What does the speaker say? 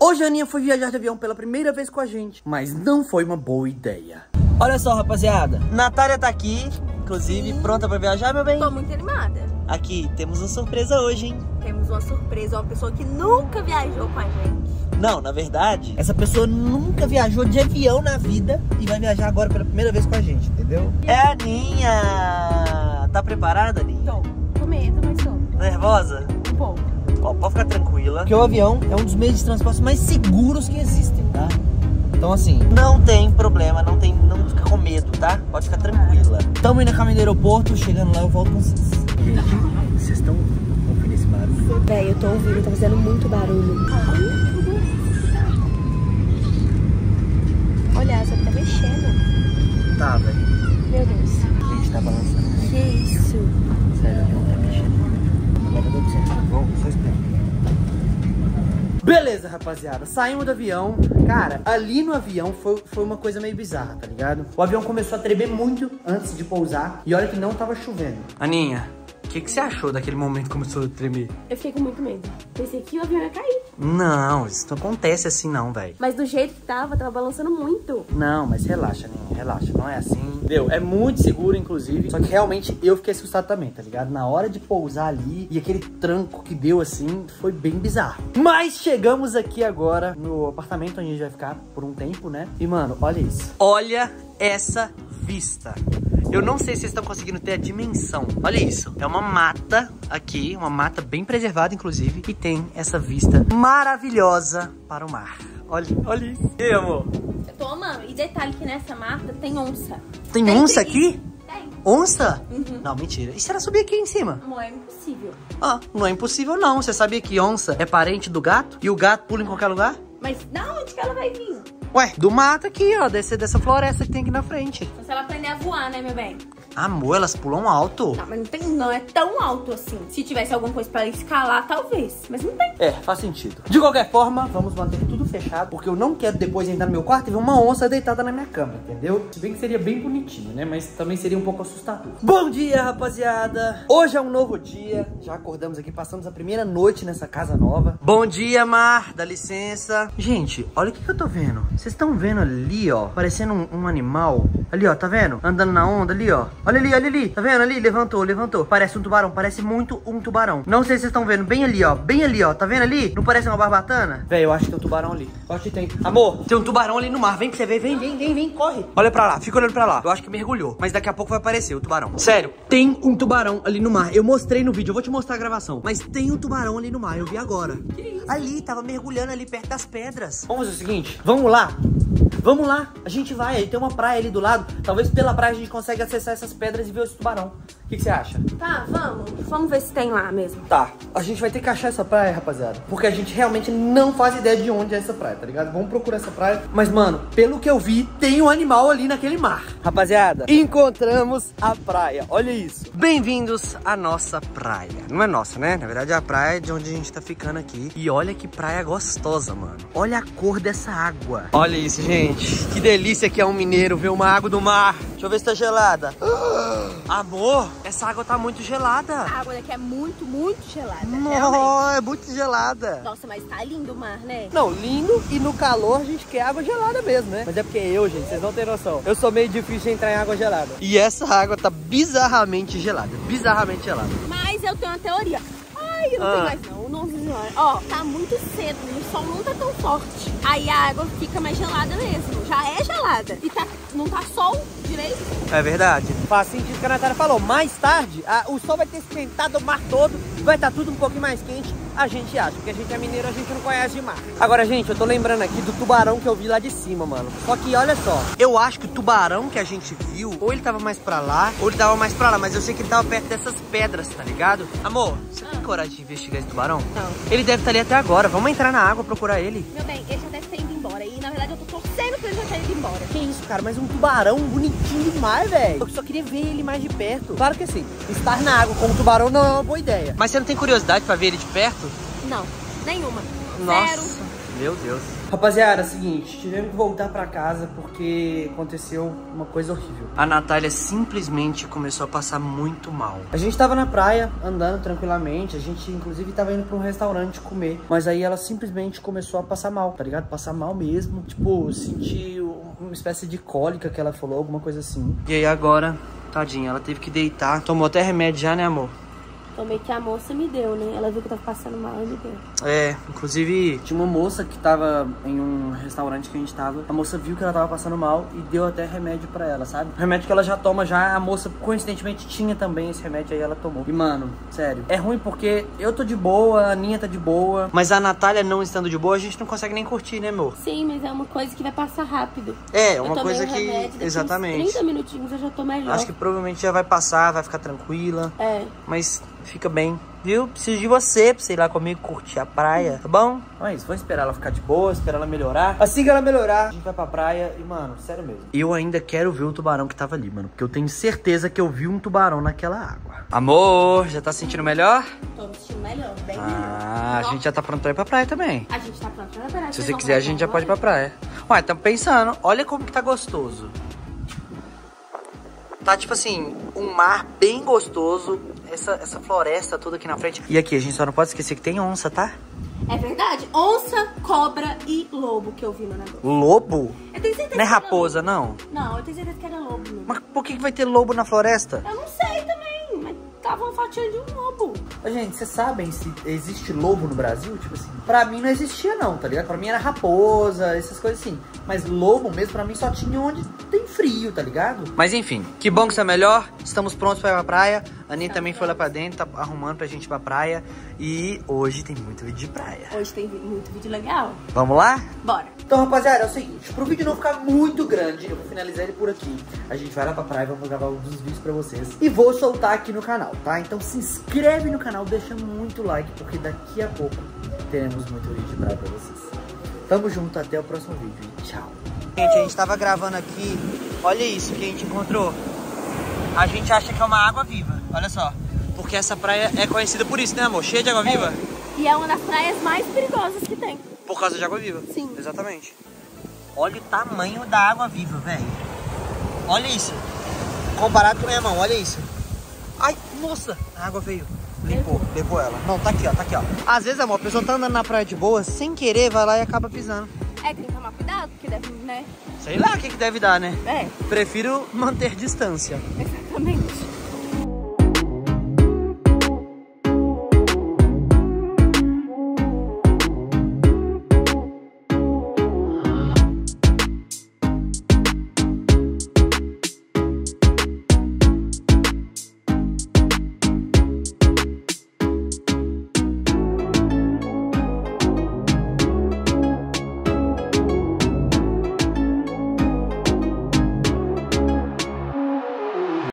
Hoje a Aninha foi viajar de avião pela primeira vez com a gente, mas não foi uma boa ideia. Olha só, rapaziada, Natália tá aqui, inclusive, pronta pra viajar, meu bem? Tô muito animada. Aqui, temos uma surpresa hoje, hein? Temos uma surpresa, uma pessoa que nunca viajou com a gente. Não, na verdade, essa pessoa nunca viajou de avião na vida e vai viajar agora pela primeira vez com a gente, entendeu? É a Aninha! Tá preparada, Aninha? Tô. Com medo, mas tô. Nervosa? Um pouco. Ó, pode ficar tranquila, porque o avião é um dos meios de transporte mais seguros que existem, tá? Então assim, não tem problema, não fica com medo, tá? Pode ficar tranquila. Tamo indo a caminho do aeroporto, chegando lá eu volto com vocês. Gente, vocês estão ouvindo esse barulho? Véi, eu tô ouvindo, tá fazendo muito barulho. Olha, essa tá mexendo. Tá, velho. Meu Deus. A gente tá balançando. Que isso? Sério, o avião tá mexendo. Agora deu certo. Bom, só espera. Beleza, rapaziada, saímos do avião. Cara, ali no avião foi uma coisa meio bizarra, tá ligado? O avião começou a tremer muito antes de pousar. E olha que não tava chovendo. Aninha, o que você achou daquele momento que começou a tremer? Eu fiquei com muito medo. Pensei que o avião ia cair. Não, isso não acontece assim não, velho. Mas do jeito que tava balançando muito. Não, mas relaxa, Aninha, relaxa, não é assim. Deu, é muito seguro, inclusive. Só que realmente eu fiquei assustado também, tá ligado? Na hora de pousar ali e aquele tranco que deu assim, foi bem bizarro. Mas chegamos aqui agora no apartamento onde a gente vai ficar por um tempo, né? E, mano, olha isso. Olha essa vista. Eu não sei se vocês estão conseguindo ter a dimensão. Olha isso. É uma mata aqui, uma mata bem preservada, inclusive. E tem essa vista maravilhosa para o mar. Olha, olha isso. E aí, amor? Eu tô amando. E detalhe que nessa mata tem onça. Tem onça aqui? Tem. Onça? Uhum. Não, mentira. E se ela subir aqui em cima? Amor, é impossível. Ah, não é impossível não. Você sabia que onça é parente do gato? E o gato pula em qualquer lugar? Mas da onde que ela vai vir? Ué, do mato aqui, ó. Dessa floresta que tem aqui na frente. Só se ela aprender a voar, né, meu bem? Amor, elas pulam alto. Não, mas não é tão alto assim. Se tivesse alguma coisa pra escalar, talvez. Mas não tem. É, faz sentido. De qualquer forma, vamos manter tudo fechado, porque eu não quero depois entrar no meu quarto e ver uma onça deitada na minha cama, entendeu? Se bem que seria bem bonitinho, né? Mas também seria um pouco assustador. Bom dia, rapaziada! Hoje é um novo dia. Já acordamos aqui, passamos a primeira noite nessa casa nova. Bom dia, Mar. Dá licença. Gente, olha o que eu tô vendo. Vocês estão vendo ali, ó, parecendo um animal. Ali, ó, tá vendo? Andando na onda ali, ó. Olha ali, tá vendo ali? Levantou. Parece um tubarão, parece muito um tubarão. Não sei se vocês estão vendo, bem ali, ó, tá vendo ali? Não parece uma barbatana? Véi, eu acho que tem um tubarão ali. Eu acho que tem. Amor, tem um tubarão ali no mar, vem pra você ver, vem, corre. Olha pra lá, fica olhando pra lá. Eu acho que mergulhou, mas daqui a pouco vai aparecer o tubarão. Sério, tem um tubarão ali no mar. Eu mostrei no vídeo, eu vou te mostrar a gravação. Mas tem um tubarão ali no mar, eu vi agora. Que isso? Ali, tava mergulhando ali perto das pedras. Vamos fazer o seguinte, vamos lá, a gente vai, aí tem uma praia ali do lado. Talvez pela praia a gente consiga acessar essas pedras e ver esse tubarão. O que você acha? Tá, vamos ver se tem lá mesmo. Tá, a gente vai ter que achar essa praia, rapaziada, porque a gente realmente não faz ideia de onde é essa praia, tá ligado? Vamos procurar essa praia. Mas, mano, pelo que eu vi, tem um animal ali naquele mar. Rapaziada, encontramos a praia, olha isso. Bem-vindos à nossa praia. Não é nossa, né? Na verdade é a praia de onde a gente tá ficando aqui. E olha que praia gostosa, mano. Olha a cor dessa água. Olha isso, gente. Que delícia que é um mineiro ver uma água do mar. Deixa eu ver se tá gelada. Amor, essa água tá muito gelada. A água daqui é muito, muito gelada. Não, é muito gelada. Nossa, mas tá lindo o mar, né? Não, lindo, e no calor a gente quer água gelada mesmo, né? Mas é porque gente, vocês não têm noção. Eu sou meio difícil de entrar em água gelada. E essa água tá bizarramente gelada. Bizarramente gelada. Mas eu tenho uma teoria. Ai, eu não tenho mais não. Nossa senhora. Ó, tá muito cedo, o sol não tá tão forte. Aí a água fica mais gelada mesmo. Já é gelada. E não tá sol direito. É verdade. Faz sentido que a Natália falou. Mais tarde, o sol vai ter esquentado o mar todo. Vai estar tudo um pouquinho mais quente. A gente acha, porque a gente é mineiro, a gente não conhece de mar. Agora, gente, eu tô lembrando aqui do tubarão que eu vi lá de cima, mano. Só que, olha só, eu acho que o tubarão que a gente viu, ou ele tava mais pra lá, ou ele tava mais pra lá. Mas eu sei que ele tava perto dessas pedras, tá ligado? Amor, você tem coragem de investigar esse tubarão? Não. Ele deve estar ali até agora. Vamos entrar na água procurar ele. Meu bem, ele já deve ter ido embora. E, na verdade, eu tô torcendo pra ele já ter ido embora. Que isso, cara, mas um tubarão bonitinho demais, velho. Eu só queria ver ele mais de perto. Claro que assim, estar na água com um tubarão não é uma boa ideia. Mas você não tem curiosidade pra ver ele de perto? Não, nenhuma. Nossa. Zero. Meu Deus. Rapaziada, é o seguinte, tivemos que voltar pra casa porque aconteceu uma coisa horrível. A Natália simplesmente começou a passar muito mal. A gente tava na praia, andando tranquilamente, a gente inclusive tava indo pra um restaurante comer, mas aí ela simplesmente começou a passar mal, tá ligado? Passar mal mesmo, tipo, sentiu uma espécie de cólica que ela falou, alguma coisa assim. E aí agora, tadinha, ela teve que deitar, tomou até remédio já, né, amor? Tomei que a moça me deu, né? Ela viu que eu tava passando mal e me deu. É, inclusive tinha uma moça que tava em um restaurante que a gente tava. A moça viu que ela tava passando mal e deu até remédio pra ela, sabe? Remédio que ela já toma já. A moça, coincidentemente, tinha também esse remédio, aí ela tomou. E, mano, sério, é ruim porque eu tô de boa, a Aninha tá de boa. Mas a Natália não estando de boa, a gente não consegue nem curtir, né, amor? Sim, mas é uma coisa que vai passar rápido. É, uma coisa que... remédio, exatamente. 30 minutinhos eu já tô melhor. Acho que provavelmente já vai passar, vai ficar tranquila. É. Mas... fica bem, viu? Preciso de você pra você ir lá comigo curtir a praia, tá bom? Então é isso, vou esperar ela ficar de boa, esperar ela melhorar. Assim que ela melhorar, a gente vai pra praia e, mano, sério mesmo. Eu ainda quero ver o tubarão que tava ali, mano, porque eu tenho certeza que eu vi um tubarão naquela água. Amor, já tá sentindo melhor? Tô me sentindo melhor, bem melhor. Ah, a gente já tá pronto pra ir pra praia também. A gente tá pronto pra praia. Se você quiser, a gente já pode ir pra praia. Ué, tamo pensando, olha como que tá gostoso. Tá tipo assim, um mar bem gostoso. Essa floresta toda aqui na frente. E aqui, a gente só não pode esquecer que tem onça, tá? É verdade. Onça, cobra e lobo que eu vi no negócio. Lobo? Eu tenho certeza. Não é raposa, não? Não, eu tenho certeza que era lobo mesmo. Mas por que vai ter lobo na floresta? Eu não sei também, mas tava uma fatia de um lobo. Gente, vocês sabem se existe lobo no Brasil? Tipo assim, pra mim não existia não, tá ligado? Pra mim era raposa, essas coisas assim. Mas lobo mesmo, pra mim só tinha onde tem frio, tá ligado? Mas enfim, que bom que você é melhor. Estamos prontos pra ir pra praia. A Aninha também foi lá pra dentro, tá arrumando pra gente ir pra praia. E hoje tem muito vídeo de praia. Hoje tem muito vídeo legal. Vamos lá? Bora. Então, rapaziada, é o seguinte, pro vídeo não ficar muito grande, eu vou finalizar ele por aqui. A gente vai lá pra praia, vamos gravar alguns vídeos pra vocês. E vou soltar aqui no canal, tá? Então se inscreve no canal, deixa muito like, porque daqui a pouco teremos muito vídeo de praia pra vocês. Tamo junto, até o próximo vídeo e tchau. Gente, a gente tava gravando aqui, olha isso que a gente encontrou. A gente acha que é uma água viva, olha só. Porque essa praia é conhecida por isso, né, amor? Cheia de água viva. E é uma das praias mais perigosas que tem. Por causa de água viva? Sim. Exatamente. Olha o tamanho da água viva, velho. Olha isso. Comparado com a minha mão, olha isso. Ai, nossa, a água veio. Levou ela. Não, tá aqui, ó. Às vezes, amor, a pessoa tá andando na praia de boa, sem querer, vai lá e acaba pisando. É, tem que tomar cuidado, porque deve, né? Sei lá o que deve dar, né? É. Prefiro manter distância. Exatamente.